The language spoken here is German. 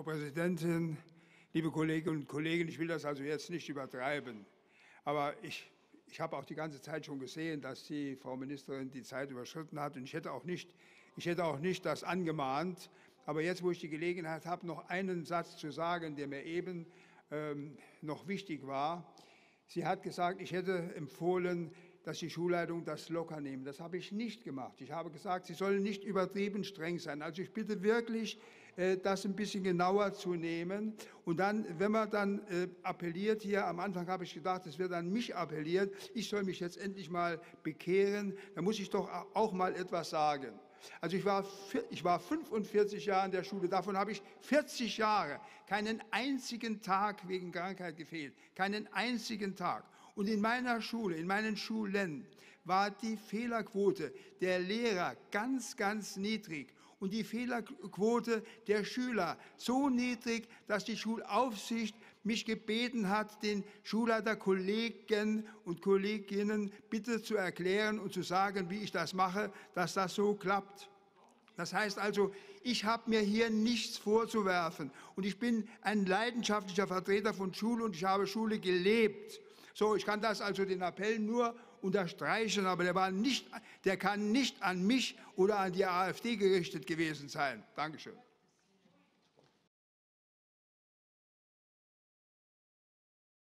Präsidentin, liebe Kolleginnen und Kollegen! Ich will das also jetzt nicht übertreiben, aber ich habe auch die ganze Zeit schon gesehen, dass die Frau Ministerin die Zeit überschritten hat. Und ich hätte auch nicht das angemahnt. Aber jetzt, wo ich die Gelegenheit habe, noch einen Satz zu sagen, der mir eben noch wichtig war. Sie hat gesagt, ich hätte empfohlen, dass die Schulleitung das locker nehmen. Das habe ich nicht gemacht. Ich habe gesagt, sie sollen nicht übertrieben streng sein. Also ich bitte wirklich, das ein bisschen genauer zu nehmen. Und dann, wenn man dann appelliert hier, am Anfang habe ich gedacht, es wird an mich appelliert, ich soll mich jetzt endlich mal bekehren, dann muss ich doch auch mal etwas sagen. Also ich war 45 Jahre in der Schule, davon habe ich 40 Jahre keinen einzigen Tag wegen Krankheit gefehlt, keinen einzigen Tag. Und in meiner Schule, in meinen Schulen war die Fehlerquote der Lehrer ganz, ganz niedrig und die Fehlerquote der Schüler so niedrig, dass die Schulaufsicht mich gebeten hat, den Schulleiterkollegen und Kolleginnen bitte zu erklären und zu sagen, wie ich das mache, dass das so klappt. Das heißt also, ich habe mir hier nichts vorzuwerfen und ich bin ein leidenschaftlicher Vertreter von Schule und ich habe Schule gelebt. So, ich kann das also den Appell nur unterstreichen, aber der kann nicht an mich oder an die AfD gerichtet gewesen sein. Dankeschön.